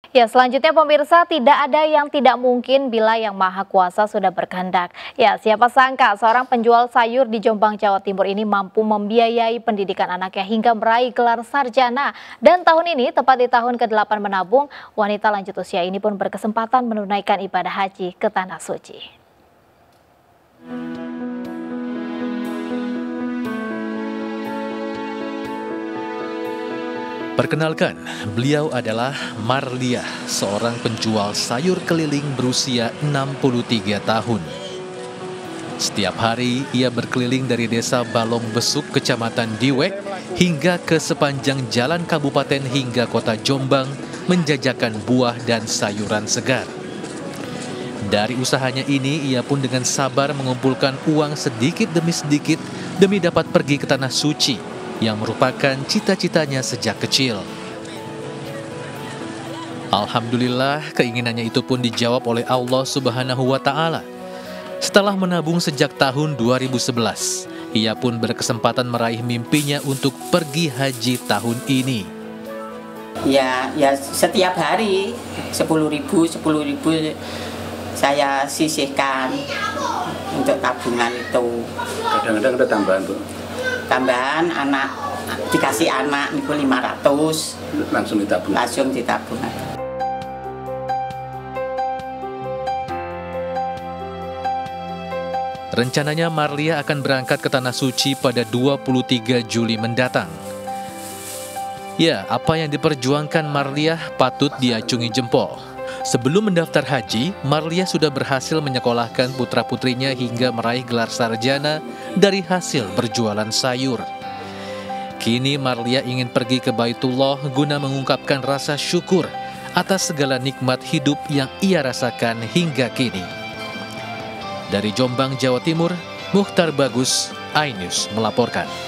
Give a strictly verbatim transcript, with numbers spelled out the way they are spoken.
Ya, selanjutnya pemirsa, tidak ada yang tidak mungkin bila Yang Maha Kuasa sudah berkehendak. Ya, siapa sangka seorang penjual sayur di Jombang, Jawa Timur ini mampu membiayai pendidikan anaknya hingga meraih gelar sarjana. Dan tahun ini, tepat di tahun ke delapan menabung, wanita lanjut usia ini pun berkesempatan menunaikan ibadah haji ke Tanah Suci. Perkenalkan, beliau adalah Marlia, seorang penjual sayur keliling berusia enam puluh tiga tahun. Setiap hari ia berkeliling dari desa Balong Besuk, Kecamatan Diwek, hingga ke sepanjang jalan kabupaten hingga kota Jombang menjajakan buah dan sayuran segar. Dari usahanya ini, ia pun dengan sabar mengumpulkan uang sedikit demi sedikit demi dapat pergi ke Tanah Suci, yang merupakan cita-citanya sejak kecil. Alhamdulillah, keinginannya itu pun dijawab oleh Allah Subhanahu wa Ta'ala. Setelah menabung sejak tahun dua ribu sebelas, ia pun berkesempatan meraih mimpinya untuk pergi haji tahun ini. Ya, ya setiap hari sepuluh ribu, sepuluh ribu saya sisihkan untuk tabungan itu. Kadang-kadang ada tambahan, Bu. Tambahan anak dikasih anak niku lima ratus Langsung ditabung. Langsung ditabung. Rencananya Marlia akan berangkat ke Tanah Suci pada dua puluh tiga Juli mendatang. Ya, apa yang diperjuangkan Marlia patut diacungi jempol. Sebelum mendaftar haji, Marlia sudah berhasil menyekolahkan putra-putrinya hingga meraih gelar sarjana dari hasil berjualan sayur. Kini Marlia ingin pergi ke Baitullah guna mengungkapkan rasa syukur atas segala nikmat hidup yang ia rasakan hingga kini. Dari Jombang, Jawa Timur, Mukhtar Bagus, iNews melaporkan.